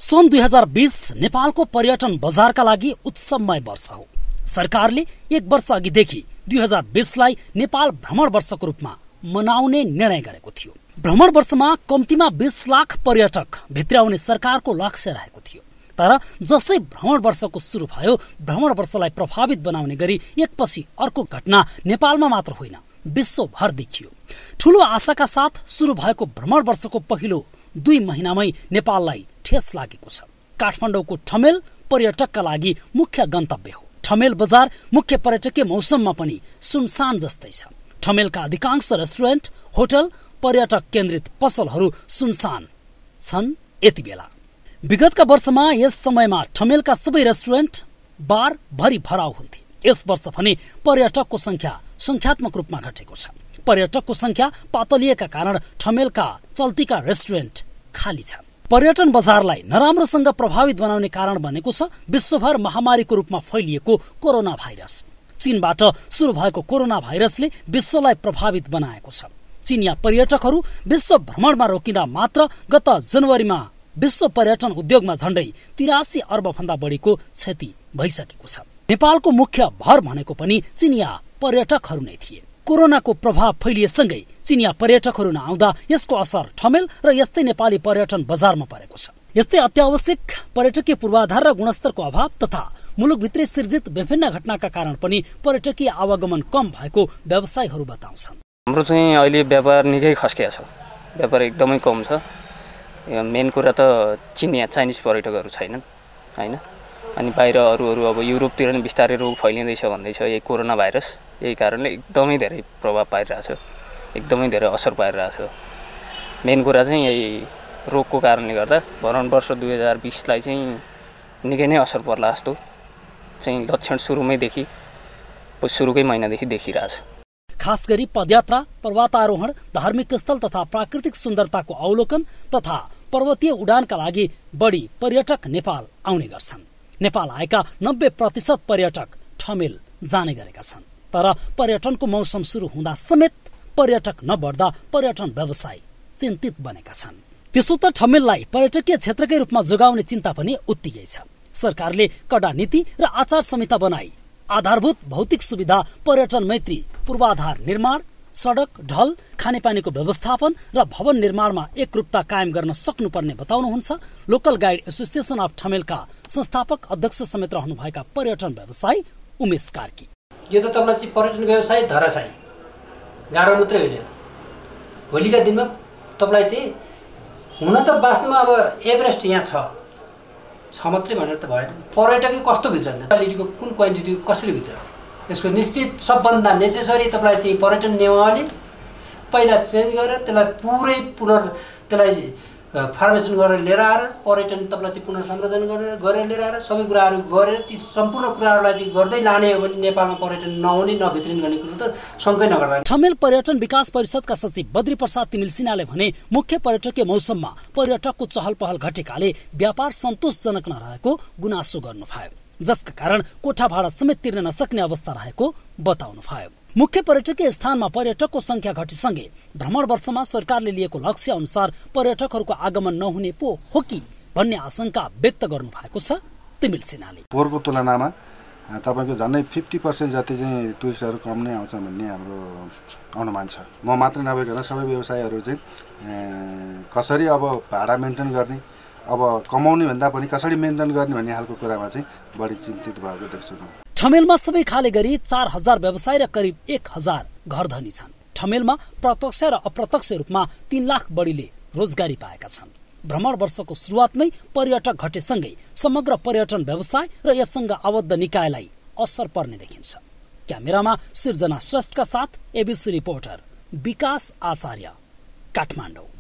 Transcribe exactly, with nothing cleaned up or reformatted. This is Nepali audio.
सन् दुई हजार बीस नेपालको पर्यटन बजारका लागि उत्सवमय वर्ष हो। सरकारले एक वर्ष अघिदेखि दुई हजार बीसलाई नेपाल भ्रमण वर्षको रूपमा मनाउने निर्णय गरेको थियो। भ्रमण वर्षमा कम्तीमा बीस लाख पर्यटक भित्राउने सरकारको लक्ष्य रहेको थियो। तर जसै भ्रमण वर्षको सुरु भयो, भ्रमण वर्षलाई प्रभावित बनाउने गरी एकपछि अर्को घटना नेपालमा मात्र होइन, विश्वभर देखियो। ठूलो आशाका साथ सुरु भएको भ्रमण वर्षको पहिलो दुई महिनामै नेपाललाई ठेस लागेको छ। काठमाडौँको ठमेल पर्यटकका लागि मुख्य गन्तव्य हो। ठमेल बजार मुख्य पर्यटकीय मौसममा पनि सुनसान जस्तै छ। ठमेलका अधिकांश रेस्टुरेन्ट, होटल, पर्यटक केन्द्रित पसलहरू सुनसान छन् यति बेला। विगतका वर्षमा यस समयमा ठमेलका सबै रेस्टुरेन्ट, बार भरि भराउ हुन्थे। यस वर्ष भने पर्यटकको संख्या संख्यात्मक रूपमा घटेको छ। पर्यटकको संख्या पातलिएका कारण ठमेलका चल्तीका रेस्टुरेन्ट खाली छन्। पर्यटन बजारलाई नराम्रोसँग प्रभावित बनाउने कारण भनेको छ विश्वभर महामारीको रूपमा फैलिएको कोरोना भाइरस। चीनबाट सुरु भएको कोरोना भाइरसले विश्वलाई प्रभावित बनाएको छ। चीनिया पर्यटकहरू विश्व भ्रमणमा रोकिँदा मात्र गत जनवरीमा विश्व पर्यटन उद्योगमा झण्डै तिरासी अर्ब भन्दा बढीको क्षति भइसकेको छ। नेपालको मुख्य भर भनेको पनि चीनिया पर्यटकहरू नै थिए। कोरोनाको प्रभाव फैलिएसँगै चीनिया पर्यटकहरू नआउँदा यसको असर ठमेल र यस्तै नेपाली पर्यटन बजारमा परेको छ। यस्तै अत्यावश्यक पर्यटकीय पूर्वाधार र गुणस्तरको अभाव तथा मुलुकभित्रै सिर्जित विभिन्न घटनाका कारण पनि पर्यटकीय आवागमन कम भएको व्यवसायीहरू बताउँछन्। हाम्रो चाहिँ अहिले व्यापार निकै खस्किया छ। व्यापार एकदमै कम छ। मेन कुरा त चिनिया चाइनिज पर्यटकहरू छैनन् हैन। अनि बाहिर अरू अरू अब युरोपतिर नि बिस्तारै रोग फैलिँदैछ भन्दैछ यही कोरोना भाइरस। यही कारणले एकदमै धेरै प्रभाव पाइरहेछ, एकदमै धेरै असर पाइरहेछ। मेन कुरा चाहिँ यही रोगको कारणले गर्दा भ्रमण वर्ष दुई हजार बीसलाई चाहिँ निकै नै असर पर्ला जस्तो चाहिँ लक्षण सुरुमैदेखि सुरुकै महिनादेखि देखिरहेछ। खास गरी पदयात्रा, पर्वतारोहण, धार्मिक स्थल तथा प्राकृतिक सुन्दरताको अवलोकन तथा पर्वतीय उडानका लागि बढी पर्यटक नेपाल आउने गर्छन्। नेपाल आएका नब्बे प्रतिशत पर्यटक ठमेल जाने गरेका छन्। तर पर्यटनको मौसम सुरु हुँदा समेत पर्यटक नबढ्दा पर्यटन व्यवसाय चिन्तित बनेका छन्। त्यसो त ठमेललाई पर्यटकीय क्षेत्रकै रूपमा जोगाउने चिन्ता पनि उत्तिकै छ। सरकारले कडा नीति र आचार संहिता बनाई आधारभूत भौतिक सुविधा, पर्यटन मैत्री पूर्वाधार निर्माण, सडक, ढल, खानेपानीको व्यवस्थापन र भवन निर्माणमा एकरूपता कायम गर्न सक्नुपर्ने बताउनुहुन्छ लोकल गाइड एसोसिएसन अफ ठमेलका संस्थापक अध्यक्ष समेत रहनुभएका पर्यटन व्यवसायी उमेश कार्की। यो त तपाईँलाई चाहिँ पर्यटन व्यवसाय धराशायी गाह्रो मात्रै होइन। भोलिका दिनमा तपाईँलाई चाहिँ हुन त वास्तवमा अब एभरेस्ट यहाँ छ छ मात्रै भनेर त भएन। पर्यटकै कस्तो भित्र क्वालिटीको कुन क्वान्टिटी कसरी भित्र यसको निश्चित सबभन्दा नेसेसरी तपाईँलाई चाहिँ पर्यटन नियमावली पहिला चेन्ज गरेर त्यसलाई पुरै पुनः त्यसलाई फार्मेसन गरेर लिएर आएर पर्यटन तपाईँलाई चाहिँ पुनर्संरचना गरेर गरेर लिएर आएर सबै कुराहरू गरेर ती सम्पूर्ण कुराहरूलाई चाहिँ गर्दै लाने हो भने नेपालमा पर्यटन नहुने नभित्रिने भन्ने कुरो त शङ्कै नगर्दा। ठमेल पर्यटन विकास परिषदका सचिव बद्री प्रसाद तिमिल सिन्हाले भने मुख्य पर्यटकीय मौसममा पर्यटकको चहल पहल घटेकाले व्यापार सन्तोषजनक नरहेको गुनासो गर्नुभयो, जसका कारण कोठा भाडा समेत तिर्न नसक्ने अवस्था रहेको बताउनु भयो। मुख्य पर्यटकीय स्थानमा पर्यटकको संख्या घटेसँगै भ्रमण वर्षमा सरकारले लिएको लक्ष्य अनुसार पर्यटकहरूको आगमन नहुने पो हो कि भन्ने आशंका व्यक्त गर्नु भएको छ तिमिल सिन्हाले। पोहोरको तुलनामा तपाईँको झन्डै फिफ्टी पर्सेन्ट जति चाहिँ टुरिस्टहरू कम नै आउँछन् भन्ने हाम्रो अनुमान छ। म मात्रै नभइकन सबै व्यवसायीहरू चाहिँ कसरी अब भाडा मेन्टेन गर्ने, अब कमाउने भन्दा पनि कसरी मेन्टेन गर्ने भन्ने खालको कुरामा चाहिँ बढी चिन्तित भएको देख्छु म। ठमेलमा सबै खाले गरी चार हजार व्यवसाय र करिब एक हजार घरधनी छन्। ठमेलमा प्रत्यक्ष र अप्रत्यक्ष रूपमा तीन लाख बढीले रोजगारी पाएका छन्। भ्रमण वर्षको सुरुवातमै पर्यटक घटेसँगै समग्र पर्यटन व्यवसाय र यससँग आबद्ध निकायलाई असर पर्ने देखिन्छ। क्यामेरामा सृजना श्रेष्ठका साथ एबीसी रिपोर्टर विकास आचार्य, काठमाडौँ।